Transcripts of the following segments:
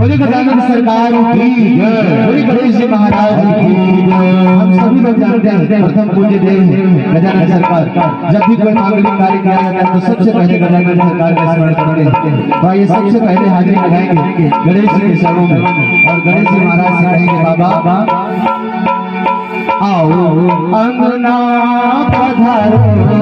बोले गजानन सरकार की जय, बोले गणेश जी महाराज की जय। हम सभी लोग जानते हैं प्रथम पूज्य देव हैं गजानन सरकार। जब भी कोई मांगलिक कार्य किया जाता है तो सबसे पहले गजानन सरकार का स्मरण करते हैं। तो ये सबसे पहले हाजिरी लगाएंगे गणेश जी के चरणों में और गणेश जी महाराज से कहेंगे बाबा आओ अंगना पधारो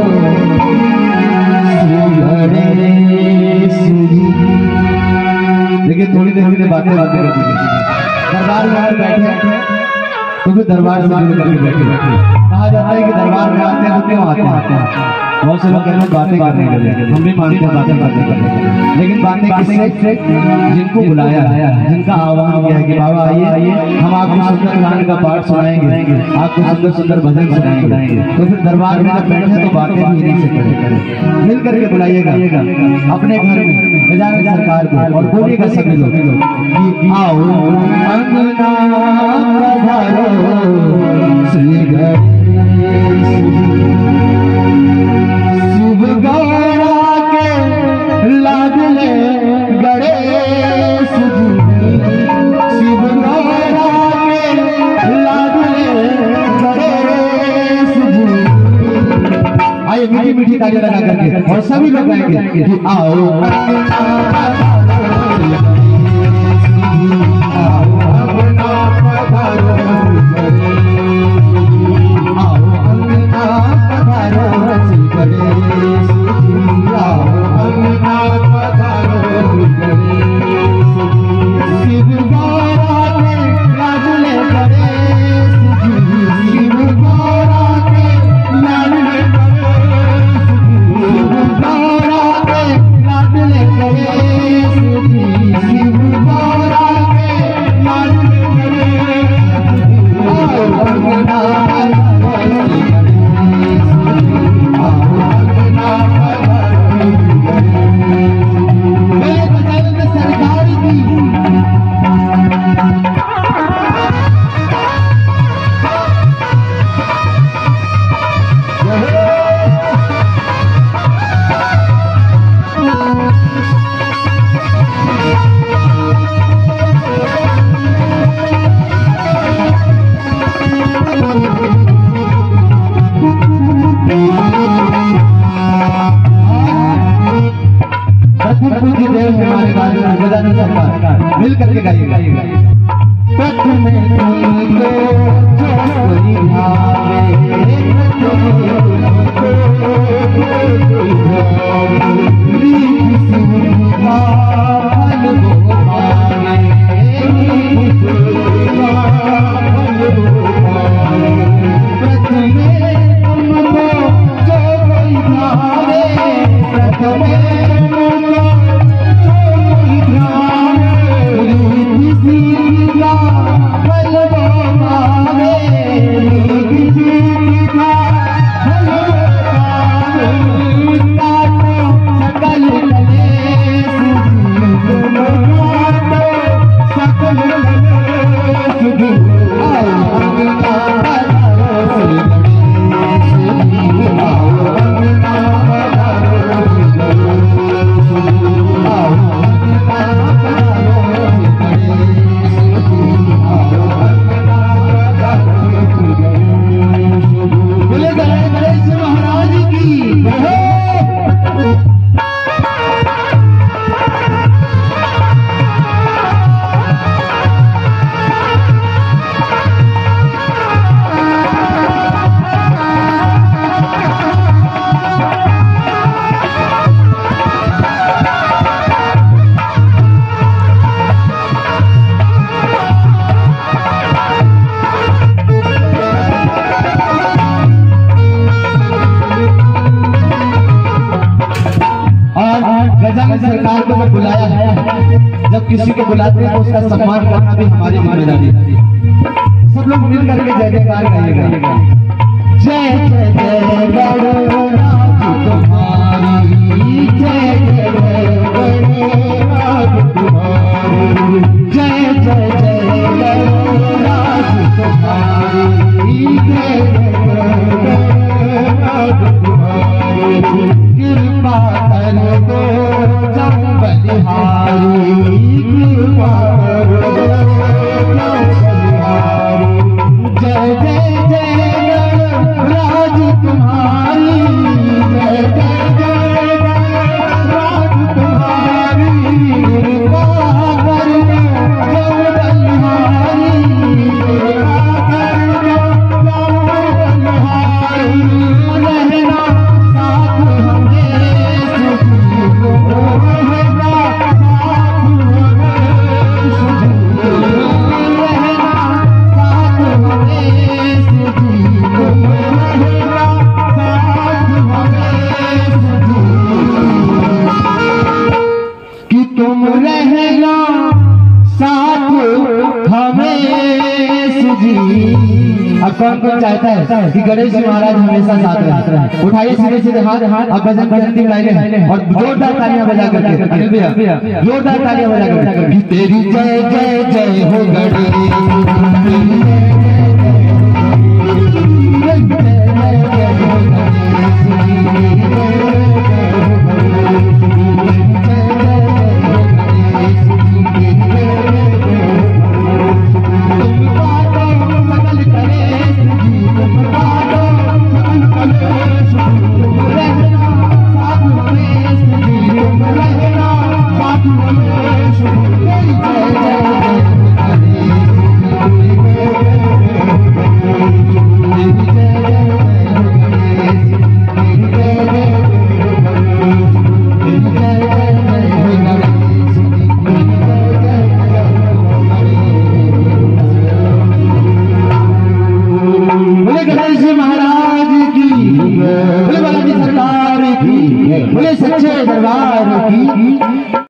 गणेश जी। देखिए थोड़ी देर में बातें कर दी। दरबार में बैठे तो फिर दरबार से जुड़ करके बैठे कहा जाता है कि दरबार में आते हैं तो क्यों आते हैं। बहुत से लोग कहते हैं बातें करने के लिए, हम भी मानते हैं बातें करने के लिए, लेकिन बातें किससे? जिनको बुलाया है, जिनका आह्वान किया है कि बाबा आइए हम आपको सुंदर गान का पाठ सुनाएंगे, आपको सुंदर सुंदर भजन सुनाएंगे। तो फिर दरबार में जब बैठे तो बातें भी इन्हीं से करें। मिल करके बुलाइएगा अपने घर में गजानन सरकार को और बोलिएगा सभी लोग कि आओ अंगना पधारो श्री गणेश गौरा के लाडले गणेश जी। शिव गौरा के लाडले गणेश जी। आइए मीठी मीठी तालियां लगा करके और सभी लोग गाएंगे कि आओ मिल करके गाइएगा। पथ में तुमको कोई भावे, सरकार को जब बुलाया है, जब किसी को बुलाते हैं तो उसका सम्मान करना भी हमारी जिम्मेदारी है। सब लोग मिल करके जय जयकार गाइएगा। जय जय जय गणराज तुम्हारी, जय जय जय गणराज तुम्हारी, जय जय जय गणराज तुम्हारी, जय जय गणराज तुम्हारी। कृपा कर दो जब बलिहारी, कृपा तुम रहना साथ हमें जी। अब कौन कौन चाहता है कि गणेश जी महाराज हमेशा साथ रहे? उठाइए सीधे सीधे हाथ और भजन करती लाइनें और जोरदार तालियां बजा करके अनिल भैया जोरदार तालियां बजा करके तेरी जय जय जय हो गणेश।